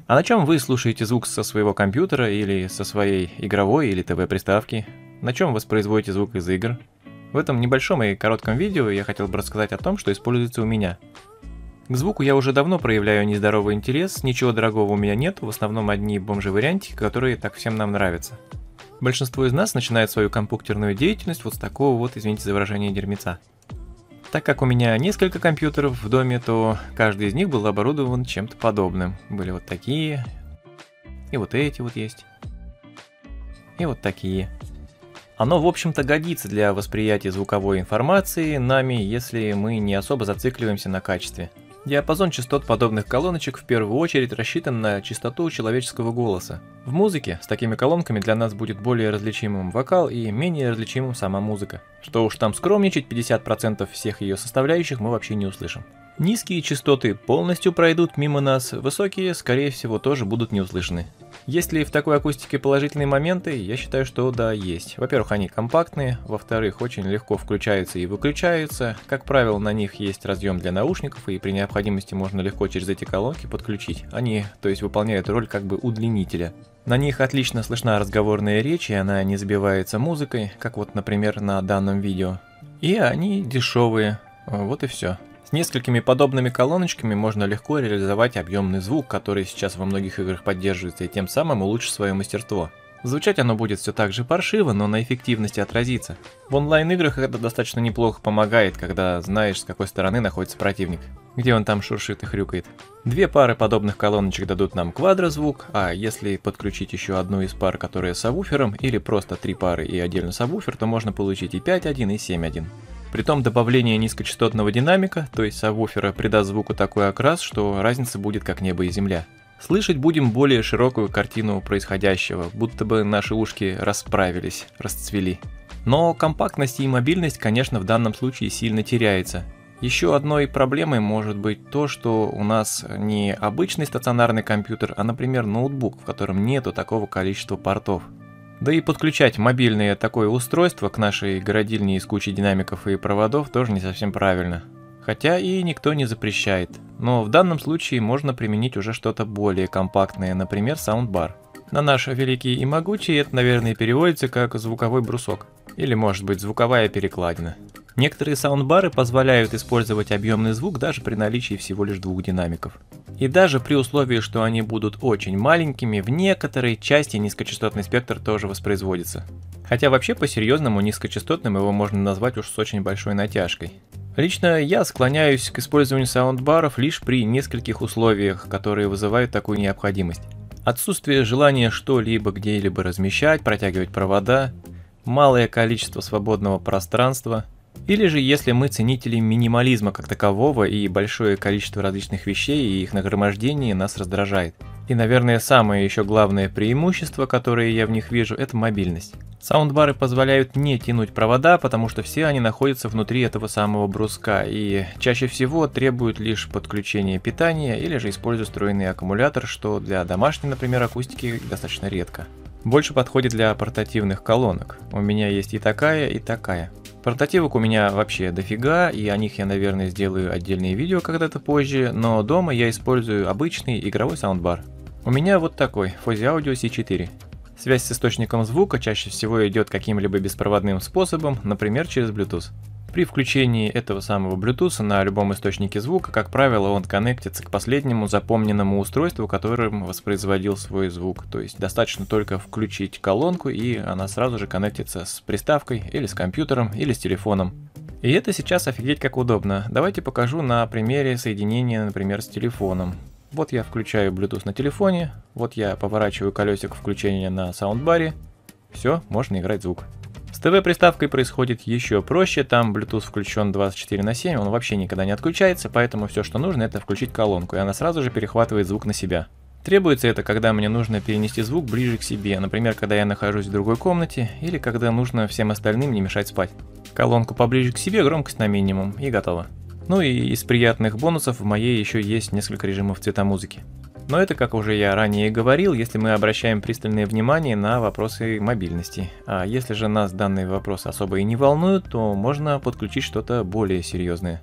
А на чем вы слушаете звук со своего компьютера или со своей игровой или ТВ-приставки? На чем воспроизводите звук из игр? В этом небольшом и коротком видео я хотел бы рассказать о том, что используется у меня. К звуку я уже давно проявляю нездоровый интерес, ничего дорогого у меня нет, в основном одни бомжи-вариантики, которые так всем нам нравятся. Большинство из нас начинает свою компьютерную деятельность вот с такого вот, извините за выражение, дерьмеца. Так как у меня несколько компьютеров в доме, то каждый из них был оборудован чем-то подобным. Были вот такие, и вот эти вот есть, и вот такие. Оно, в общем-то, годится для восприятия звуковой информации нами, если мы не особо зацикливаемся на качестве. Диапазон частот подобных колоночек в первую очередь рассчитан на частоту человеческого голоса. В музыке с такими колонками для нас будет более различимым вокал и менее различимым сама музыка. Что уж там скромничать, 50% всех ее составляющих мы вообще не услышим. Низкие частоты полностью пройдут мимо нас, высокие, скорее всего, тоже будут не услышаны. Есть ли в такой акустике положительные моменты? Я считаю, что да, есть. Во-первых, они компактные, во-вторых, очень легко включаются и выключаются. Как правило, на них есть разъем для наушников, и при необходимости можно легко через эти колонки подключить. Они, то есть, выполняют роль как бы удлинителя. На них отлично слышна разговорная речь, и она не забивается музыкой, как вот, например, на данном видео. И они дешевые, вот и все. С несколькими подобными колоночками можно легко реализовать объемный звук, который сейчас во многих играх поддерживается, и тем самым улучшить свое мастерство. Звучать оно будет все так же паршиво, но на эффективности отразится. В онлайн-играх это достаточно неплохо помогает, когда знаешь, с какой стороны находится противник, где он там шуршит и хрюкает. Две пары подобных колоночек дадут нам квадрозвук, а если подключить еще одну из пар, которая с сабвуфером, или просто три пары и отдельно сабвуфер, то можно получить и 5.1, и 7.1. Притом добавление низкочастотного динамика, то есть сабвуфера, придаст звуку такой окрас, что разница будет как небо и земля. Слышать будем более широкую картину происходящего, будто бы наши ушки расправились, расцвели. Но компактность и мобильность, конечно, в данном случае сильно теряется. Еще одной проблемой может быть то, что у нас не обычный стационарный компьютер, а, например, ноутбук, в котором нету такого количества портов. Да и подключать мобильное такое устройство к нашей городильне из кучи динамиков и проводов тоже не совсем правильно. Хотя и никто не запрещает. Но в данном случае можно применить уже что-то более компактное, например, саундбар. На наш великий и могучий это, наверное, переводится как звуковой брусок. Или, может быть, звуковая перекладина. Некоторые саундбары позволяют использовать объемный звук даже при наличии всего лишь двух динамиков. И даже при условии, что они будут очень маленькими, в некоторой части низкочастотный спектр тоже воспроизводится. Хотя вообще по-серьезному низкочастотным его можно назвать уж с очень большой натяжкой. Лично я склоняюсь к использованию саундбаров лишь при нескольких условиях, которые вызывают такую необходимость. Отсутствие желания что-либо где-либо размещать, протягивать провода, малое количество свободного пространства, или же если мы ценители минимализма как такового и большое количество различных вещей и их нагромождение нас раздражает. И, наверное, самое еще главное преимущество, которое я в них вижу, это мобильность. Саундбары позволяют не тянуть провода, потому что все они находятся внутри этого самого бруска и чаще всего требуют лишь подключения питания или же используют встроенный аккумулятор, что для домашней, например, акустики достаточно редко. Больше подходит для портативных колонок. У меня есть и такая, и такая. Портативок у меня вообще дофига, и о них я, наверное, сделаю отдельные видео когда-то позже, но дома я использую обычный игровой саундбар. У меня вот такой, Fosi Audio C4. Связь с источником звука чаще всего идет каким-либо беспроводным способом, например, через Bluetooth. При включении этого самого Bluetooth на любом источнике звука, как правило, он коннектится к последнему запомненному устройству, которым воспроизводил свой звук. То есть достаточно только включить колонку, и она сразу же коннектится с приставкой, или с компьютером, или с телефоном. И это сейчас офигеть как удобно. Давайте покажу на примере соединения, например, с телефоном. Вот я включаю Bluetooth на телефоне, вот я поворачиваю колесико включения на саундбаре. Все, можно играть звук. С ТВ-приставкой происходит еще проще, там Bluetooth включен 24/7, он вообще никогда не отключается, поэтому все, что нужно, это включить колонку, и она сразу же перехватывает звук на себя. Требуется это, когда мне нужно перенести звук ближе к себе, например, когда я нахожусь в другой комнате, или когда нужно всем остальным не мешать спать. Колонку поближе к себе, громкость на минимум, и готово. Ну и из приятных бонусов в моей еще есть несколько режимов цветомузыки. Но это, как уже я ранее говорил, если мы обращаем пристальное внимание на вопросы мобильности. А если же нас данные вопросы особо и не волнуют, то можно подключить что-то более серьезное.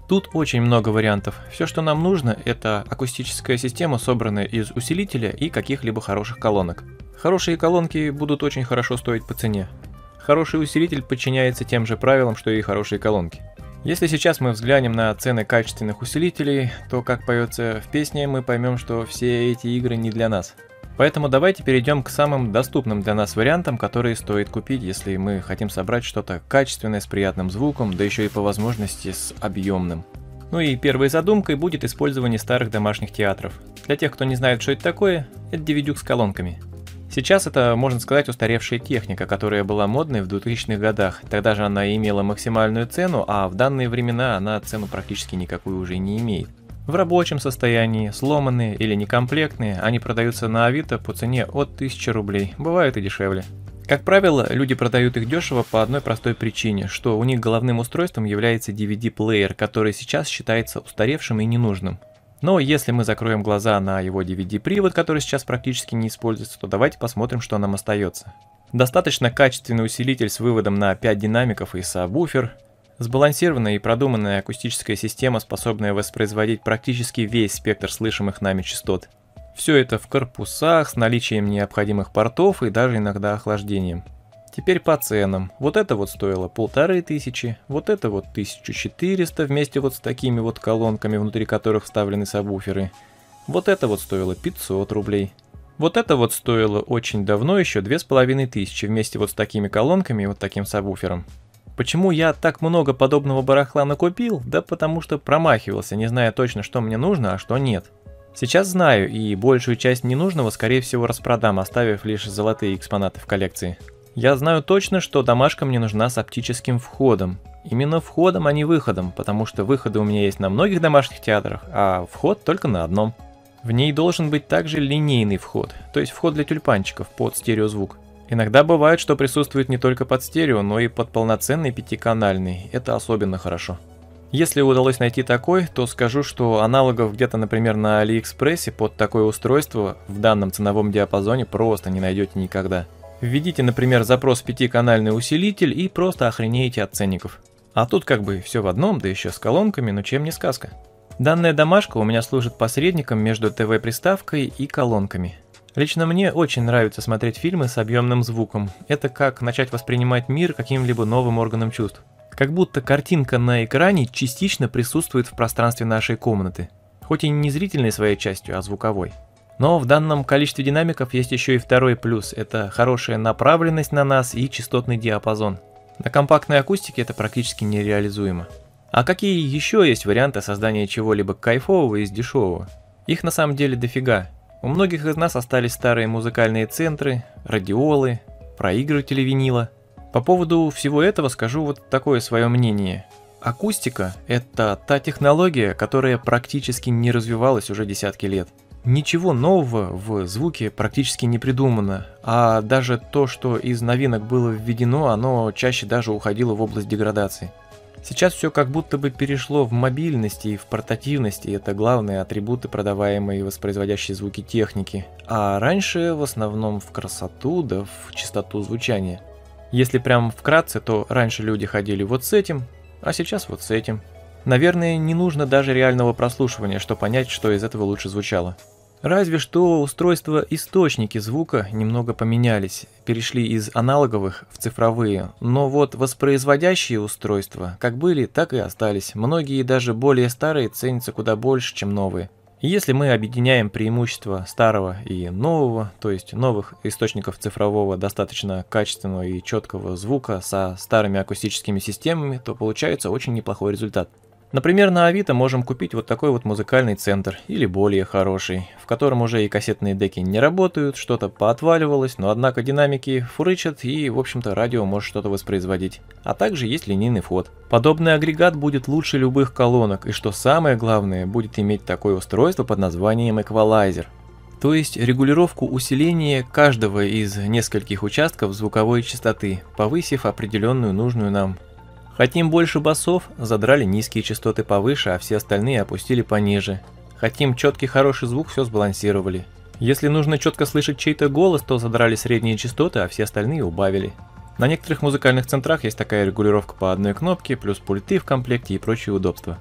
Тут очень много вариантов. Все, что нам нужно, это акустическая система, собранная из усилителя и каких-либо хороших колонок. Хорошие колонки будут очень хорошо стоить по цене. Хороший усилитель подчиняется тем же правилам, что и хорошие колонки. Если сейчас мы взглянем на цены качественных усилителей, то, как поется в песне, мы поймем, что все эти игры не для нас. Поэтому давайте перейдем к самым доступным для нас вариантам, которые стоит купить, если мы хотим собрать что-то качественное, с приятным звуком, да еще и по возможности с объемным. Ну и первой задумкой будет использование старых домашних театров. Для тех, кто не знает, что это такое, это DVD с колонками. Сейчас это, можно сказать, устаревшая техника, которая была модной в 2000-х годах. Тогда же она имела максимальную цену, а в данные времена она цену практически никакую уже не имеет. В рабочем состоянии, сломанные или некомплектные, они продаются на Авито по цене от 1000 рублей, бывает и дешевле. Как правило, люди продают их дешево по одной простой причине, что у них головным устройством является DVD-плеер, который сейчас считается устаревшим и ненужным. Но если мы закроем глаза на его DVD-привод, который сейчас практически не используется, то давайте посмотрим, что нам остается. Достаточно качественный усилитель с выводом на 5 динамиков и сабвуфер. Сбалансированная и продуманная акустическая система, способная воспроизводить практически весь спектр слышимых нами частот. Все это в корпусах, с наличием необходимых портов и даже иногда охлаждением. Теперь по ценам. Вот это вот стоило 1500, вот это вот 1400 вместе вот с такими вот колонками, внутри которых вставлены сабвуферы. Вот это вот стоило 500 рублей. Вот это вот стоило очень давно еще 2500 вместе вот с такими колонками и вот таким сабвуфером. Почему я так много подобного барахла накупил? Да потому что промахивался, не зная точно, что мне нужно, а что нет. Сейчас знаю, и большую часть ненужного, скорее всего, распродам, оставив лишь золотые экспонаты в коллекции. Я знаю точно, что домашка мне нужна с оптическим входом. Именно входом, а не выходом, потому что выходы у меня есть на многих домашних театрах, а вход только на одном. В ней должен быть также линейный вход, то есть вход для тюльпанчиков под стереозвук. Иногда бывает, что присутствует не только под стерео, но и под полноценный пятиканальный. Это особенно хорошо. Если удалось найти такой, то скажу, что аналогов где-то, например, на Алиэкспрессе под такое устройство в данном ценовом диапазоне просто не найдете никогда. Введите, например, запрос пятиканальный усилитель и просто охренеете от ценников. А тут как бы все в одном, да еще с колонками, но чем не сказка. Данная домашка у меня служит посредником между ТВ-приставкой и колонками. Лично мне очень нравится смотреть фильмы с объемным звуком. Это как начать воспринимать мир каким-либо новым органом чувств. Как будто картинка на экране частично присутствует в пространстве нашей комнаты. Хоть и не зрительной своей частью, а звуковой. Но в данном количестве динамиков есть еще и второй плюс. Это хорошая направленность на нас и частотный диапазон. На компактной акустике это практически нереализуемо. А какие еще есть варианты создания чего-либо кайфового из дешевого? Их на самом деле дофига. У многих из нас остались старые музыкальные центры, радиолы, проигрыватели винила. По поводу всего этого скажу вот такое свое мнение. Акустика – это та технология, которая практически не развивалась уже десятки лет. Ничего нового в звуке практически не придумано, а даже то, что из новинок было введено, оно чаще даже уходило в область деградации. Сейчас все как будто бы перешло в мобильность и в портативность, и это главные атрибуты продаваемой и воспроизводящей звуки техники. А раньше в основном в красоту, да в чистоту звучания. Если прям вкратце, то раньше люди ходили вот с этим, а сейчас вот с этим. Наверное, не нужно даже реального прослушивания, чтобы понять, что из этого лучше звучало. Разве что устройства-источники звука немного поменялись, перешли из аналоговых в цифровые, но вот воспроизводящие устройства как были, так и остались. Многие даже более старые ценятся куда больше, чем новые. И если мы объединяем преимущества старого и нового, то есть новых источников цифрового достаточно качественного и четкого звука со старыми акустическими системами, то получается очень неплохой результат. Например, на Авито можем купить вот такой вот музыкальный центр, или более хороший, в котором уже и кассетные деки не работают, что-то поотваливалось, но однако динамики фурычат и, в общем-то, радио может что-то воспроизводить. А также есть линейный вход. Подобный агрегат будет лучше любых колонок, и что самое главное, будет иметь такое устройство под названием эквалайзер. То есть регулировку усиления каждого из нескольких участков звуковой частоты, повысив определенную нужную нам. Хотим больше басов, задрали низкие частоты повыше, а все остальные опустили пониже. Хотим четкий хороший звук, все сбалансировали. Если нужно четко слышать чей-то голос, то задрали средние частоты, а все остальные убавили. На некоторых музыкальных центрах есть такая регулировка по одной кнопке, плюс пульты в комплекте и прочие удобства.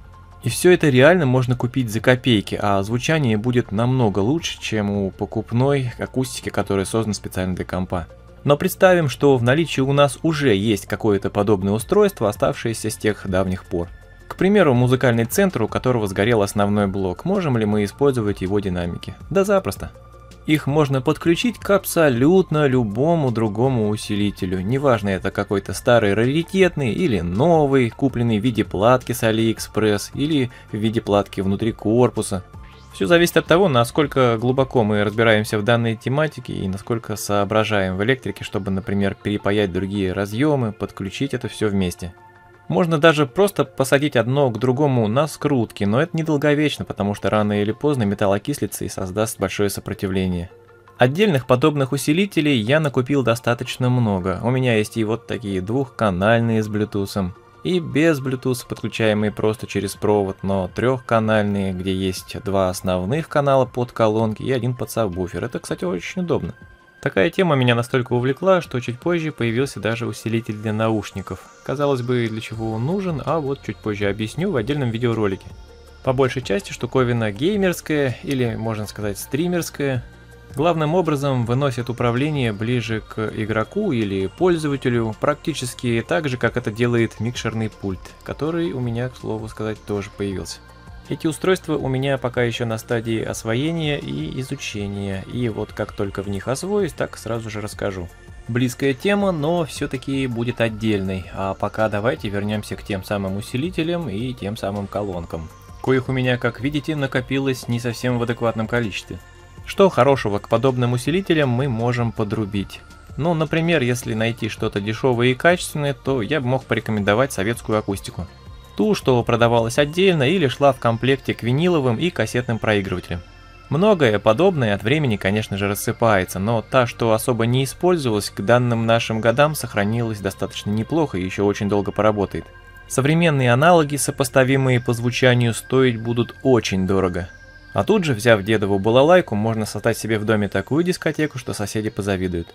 И все это реально можно купить за копейки, а звучание будет намного лучше, чем у покупной акустики, которая создана специально для компа. Но представим, что в наличии у нас уже есть какое-то подобное устройство, оставшееся с тех давних пор. К примеру, музыкальный центр, у которого сгорел основной блок, можем ли мы использовать его динамики? Да запросто. Их можно подключить к абсолютно любому другому усилителю, неважно это какой-то старый раритетный или новый, купленный в виде платки с AliExpress или в виде платки внутри корпуса. Все зависит от того, насколько глубоко мы разбираемся в данной тематике и насколько соображаем в электрике, чтобы, например, перепаять другие разъемы, подключить это все вместе. Можно даже просто посадить одно к другому на скрутки, но это недолговечно, потому что рано или поздно металл окислится и создаст большое сопротивление. Отдельных подобных усилителей я накупил достаточно много. У меня есть и вот такие двухканальные с Bluetooth, и без Bluetooth, подключаемые просто через провод, но трехканальные, где есть два основных канала под колонки и один под сабвуфер. Это, кстати, очень удобно. Такая тема меня настолько увлекла, что чуть позже появился даже усилитель для наушников. Казалось бы, для чего он нужен, а вот чуть позже объясню в отдельном видеоролике. По большей части штуковина геймерская, или можно сказать стримерская. Главным образом выносит управление ближе к игроку или пользователю, практически так же, как это делает микшерный пульт, который у меня, к слову сказать, тоже появился. Эти устройства у меня пока еще на стадии освоения и изучения, и вот как только в них освоюсь, так сразу же расскажу. Близкая тема, но все-таки будет отдельной, а пока давайте вернемся к тем самым усилителям и тем самым колонкам, коих у меня, как видите, накопилось не совсем в адекватном количестве. Что хорошего к подобным усилителям мы можем подрубить? Ну, например, если найти что-то дешевое и качественное, то я бы мог порекомендовать советскую акустику. Ту, что продавалась отдельно или шла в комплекте к виниловым и кассетным проигрывателям. Многое подобное от времени, конечно же, рассыпается, но та, что особо не использовалась, к данным нашим годам сохранилась достаточно неплохо и еще очень долго поработает. Современные аналоги, сопоставимые по звучанию, стоить будут очень дорого. А тут же, взяв дедову балалайку, можно создать себе в доме такую дискотеку, что соседи позавидуют.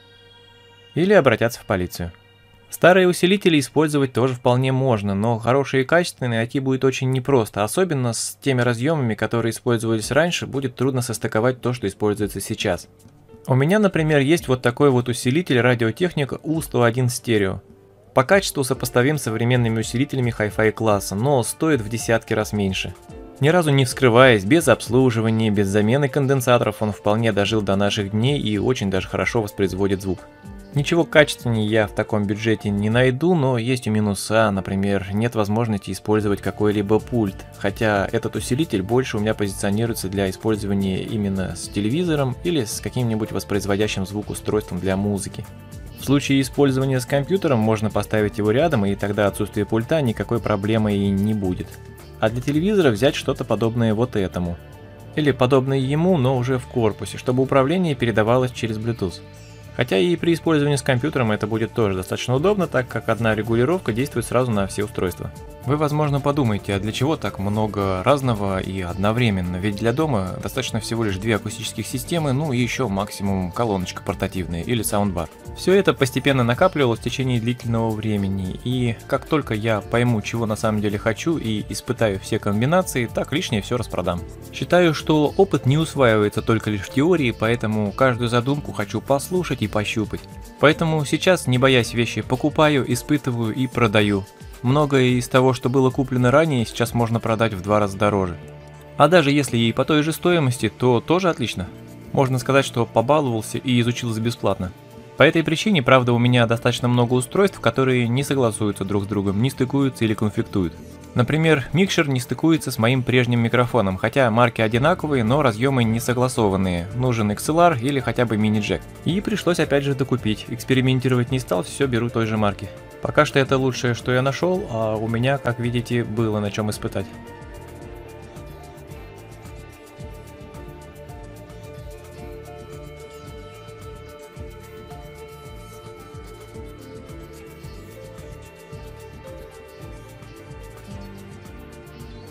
Или обратятся в полицию. Старые усилители использовать тоже вполне можно, но хорошие и качественные найти будет очень непросто, особенно с теми разъемами, которые использовались раньше, будет трудно состыковать то, что используется сейчас. У меня, например, есть вот такой вот усилитель радиотехника U101 Stereo. По качеству сопоставим с современными усилителями Hi-Fi класса, но стоит в десятки раз меньше. Ни разу не вскрываясь, без обслуживания, без замены конденсаторов, он вполне дожил до наших дней и очень даже хорошо воспроизводит звук. Ничего качественнее я в таком бюджете не найду, но есть и минуса, например, нет возможности использовать какой-либо пульт, хотя этот усилитель больше у меня позиционируется для использования именно с телевизором или с каким-нибудь воспроизводящим звук устройством для музыки. В случае использования с компьютером можно поставить его рядом, и тогда отсутствие пульта никакой проблемы и не будет. А для телевизора взять что-то подобное вот этому. Или подобное ему, но уже в корпусе, чтобы управление передавалось через Bluetooth. Хотя и при использовании с компьютером это будет тоже достаточно удобно, так как одна регулировка действует сразу на все устройства. Вы, возможно, подумаете, а для чего так много разного и одновременно? Ведь для дома достаточно всего лишь две акустических системы, ну и еще максимум колоночка портативная или саундбар. Все это постепенно накапливалось в течение длительного времени, и как только я пойму, чего на самом деле хочу и испытаю все комбинации, так лишнее все распродам. Считаю, что опыт не усваивается только лишь в теории, поэтому каждую задумку хочу послушать и пощупать. Поэтому сейчас, не боясь вещи, покупаю, испытываю и продаю. Многое из того, что было куплено ранее, сейчас можно продать в 2 раза дороже. А даже если и по той же стоимости, то тоже отлично. Можно сказать, что побаловался и изучил за бесплатно. По этой причине, правда, у меня достаточно много устройств, которые не согласуются друг с другом, не стыкуются или конфликтуют. Например, микшер не стыкуется с моим прежним микрофоном, хотя марки одинаковые, но разъемы не согласованные. Нужен XLR или хотя бы мини-джек. И пришлось опять же докупить. Экспериментировать не стал, все беру той же марки. Пока что это лучшее, что я нашел, а у меня, как видите, было на чем испытать.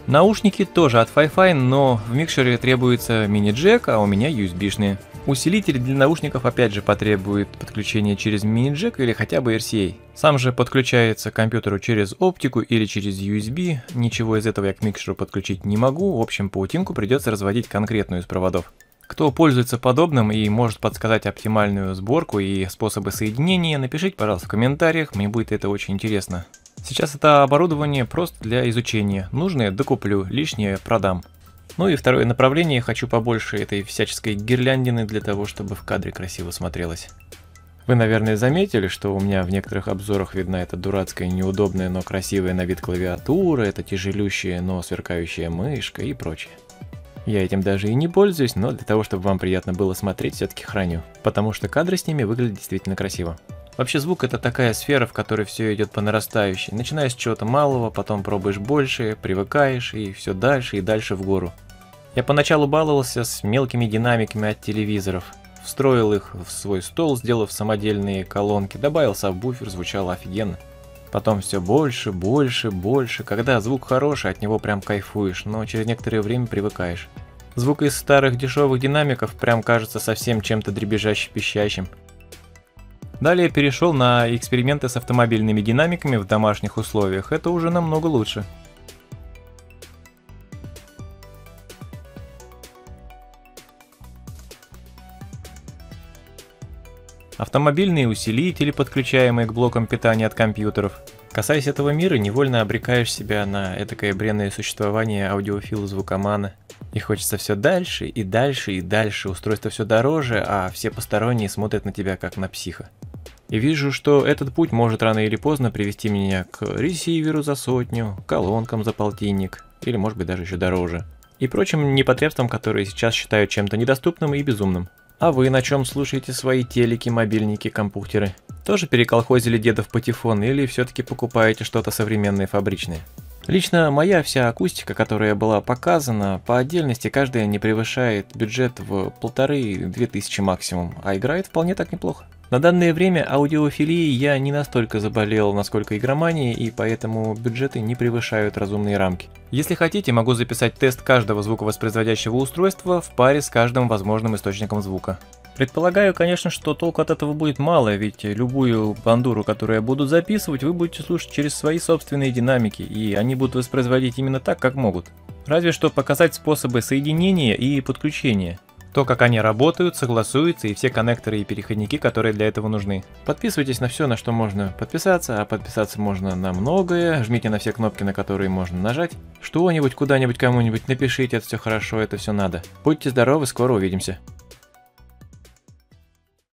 Наушники тоже от Fi-Fi, но в микшере требуется мини-джек, а у меня USB-шные. Усилитель для наушников опять же потребует подключения через мини-джек или хотя бы RCA. Сам же подключается к компьютеру через оптику или через USB. Ничего из этого я к микшеру подключить не могу. В общем, паутинку придется разводить конкретную из проводов. Кто пользуется подобным и может подсказать оптимальную сборку и способы соединения, напишите, пожалуйста, в комментариях, мне будет это очень интересно. Сейчас это оборудование просто для изучения. Нужное докуплю, лишнее продам. Ну и второе направление, хочу побольше этой всяческой гирляндины для того, чтобы в кадре красиво смотрелось. Вы, наверное, заметили, что у меня в некоторых обзорах видна эта дурацкая, неудобная, но красивая на вид клавиатура, эта тяжелющая, но сверкающая мышка и прочее. Я этим даже и не пользуюсь, но для того, чтобы вам приятно было смотреть, все-таки храню. Потому что кадры с ними выглядят действительно красиво. Вообще звук — это такая сфера, в которой все идет по нарастающей. Начиная с чего-то малого, потом пробуешь больше, привыкаешь и все дальше и дальше в гору. Я поначалу баловался с мелкими динамиками от телевизоров. Встроил их в свой стол, сделав самодельные колонки, добавил сабвуфер, звучало офигенно. Потом все больше, больше, больше. Когда звук хороший, от него прям кайфуешь, но через некоторое время привыкаешь. Звук из старых дешевых динамиков прям кажется совсем чем-то дребезжаще-пищащим. Далее перешел на эксперименты с автомобильными динамиками в домашних условиях. Это уже намного лучше. Автомобильные усилители, подключаемые к блокам питания от компьютеров. Касаясь этого мира, невольно обрекаешь себя на этакое бренное существование аудиофила-звукомана. И хочется все дальше и дальше и дальше, устройство все дороже, а все посторонние смотрят на тебя как на психа. И вижу, что этот путь может рано или поздно привести меня к ресиверу за 100, колонкам за 1,5, или может быть даже еще дороже. И прочим непотребствам, которые сейчас считают чем-то недоступным и безумным. А вы на чем слушаете свои телеки, мобильники, компьютеры? Тоже переколхозили дедов патефон или все-таки покупаете что-то современное, фабричное? Лично моя вся акустика, которая была показана, по отдельности каждая не превышает бюджет в 1500–2000 максимум, а играет вполне так неплохо. На данное время аудиофилией я не настолько заболел, насколько игроманией, и поэтому бюджеты не превышают разумные рамки. Если хотите, могу записать тест каждого звуковоспроизводящего устройства в паре с каждым возможным источником звука. Предполагаю, конечно, что толку от этого будет мало, ведь любую бандуру, которую я буду записывать, вы будете слушать через свои собственные динамики, и они будут воспроизводить именно так, как могут. Разве что показать способы соединения и подключения. То, как они работают, согласуются и все коннекторы и переходники, которые для этого нужны. Подписывайтесь на все, на что можно подписаться, а подписаться можно на многое. Жмите на все кнопки, на которые можно нажать. Что-нибудь, куда-нибудь, кому-нибудь напишите, это все хорошо, это все надо. Будьте здоровы, скоро увидимся.